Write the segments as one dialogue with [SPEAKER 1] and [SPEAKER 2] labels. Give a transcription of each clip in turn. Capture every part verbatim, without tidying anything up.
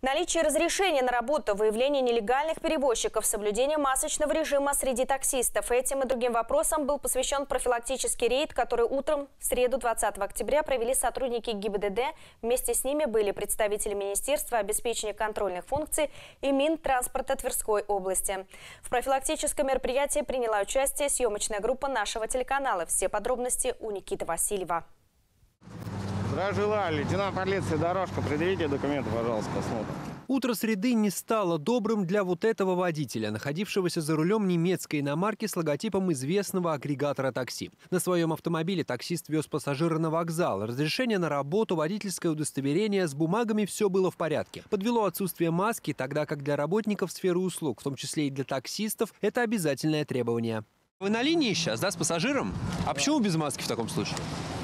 [SPEAKER 1] Наличие разрешения на работу, выявление нелегальных перевозчиков, соблюдение масочного режима среди таксистов. Этим и другим вопросам был посвящен профилактический рейд, который утром в среду двадцатого октября провели сотрудники ГИБДД. Вместе с ними были представители Министерства обеспечения контрольных функций и Минтранспорта Тверской области. В профилактическом мероприятии приняла участие съемочная группа нашего телеканала. Все подробности у Никиты Васильева.
[SPEAKER 2] Здравия желаю, лейтенант полиции Дорожка. Предъявите документы, пожалуйста, посмотрим.
[SPEAKER 3] Утро среды не стало добрым для вот этого водителя, находившегося за рулем немецкой иномарки с логотипом известного агрегатора такси. На своем автомобиле таксист вез пассажира на вокзал. Разрешение на работу, водительское удостоверение, с бумагами все было в порядке. Подвело отсутствие маски, тогда как для работников сферы услуг, в том числе и для таксистов, это обязательное требование. Вы на линии сейчас, да, с пассажиром? А да. Почему без маски в таком случае?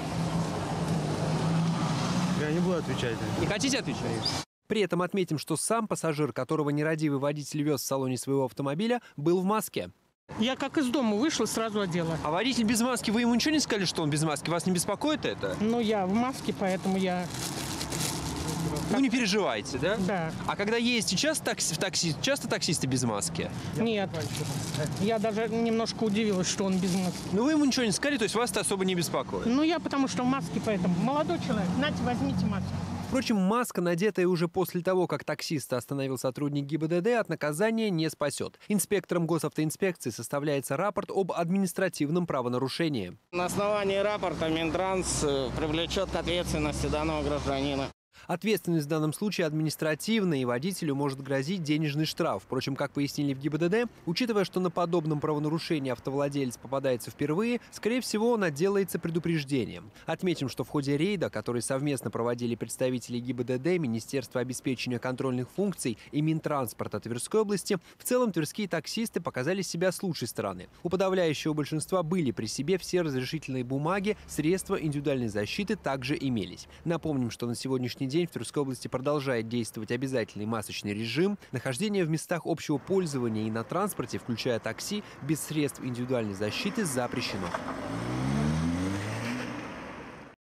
[SPEAKER 4] Я не буду отвечать.
[SPEAKER 3] Не хотите отвечать? При этом отметим, что сам пассажир, которого нерадивый водитель вез в салоне своего автомобиля, был в маске.
[SPEAKER 5] Я как из дома вышла, сразу одела.
[SPEAKER 3] А водитель без маски, вы ему ничего не сказали, что он без маски? Вас не беспокоит это?
[SPEAKER 5] Ну, я в маске, поэтому я...
[SPEAKER 3] Ну, не переживайте, да?
[SPEAKER 5] Да.
[SPEAKER 3] А когда ездите часто, такси, в такси, часто таксисты без маски?
[SPEAKER 5] Нет. Я даже немножко удивилась, что он без маски.
[SPEAKER 3] Ну, вы ему ничего не сказали, то есть вас это особо не беспокоит?
[SPEAKER 5] Ну, я потому что в маске, поэтому. Молодой человек, нате, возьмите маску.
[SPEAKER 3] Впрочем, маска, надетая уже после того, как таксиста остановил сотрудник ГИБДД, от наказания не спасет. Инспектором госавтоинспекции составляется рапорт об административном правонарушении.
[SPEAKER 2] На основании рапорта Минтранс привлечет к ответственности данного гражданина.
[SPEAKER 3] Ответственность в данном случае административная, и водителю может грозить денежный штраф. Впрочем, как пояснили в ГИБДД, учитывая, что на подобном правонарушении автовладелец попадается впервые, скорее всего, он отделается предупреждением. Отметим, что в ходе рейда, который совместно проводили представители ГИБДД, Министерства обеспечения контрольных функций и Минтранспорта Тверской области, в целом тверские таксисты показали себя с лучшей стороны. У подавляющего большинства были при себе все разрешительные бумаги, средства индивидуальной защиты также имелись. Напомним, что на сегодняшний день в Тверской области продолжает действовать обязательный масочный режим. Нахождение в местах общего пользования и на транспорте, включая такси, без средств индивидуальной защиты запрещено.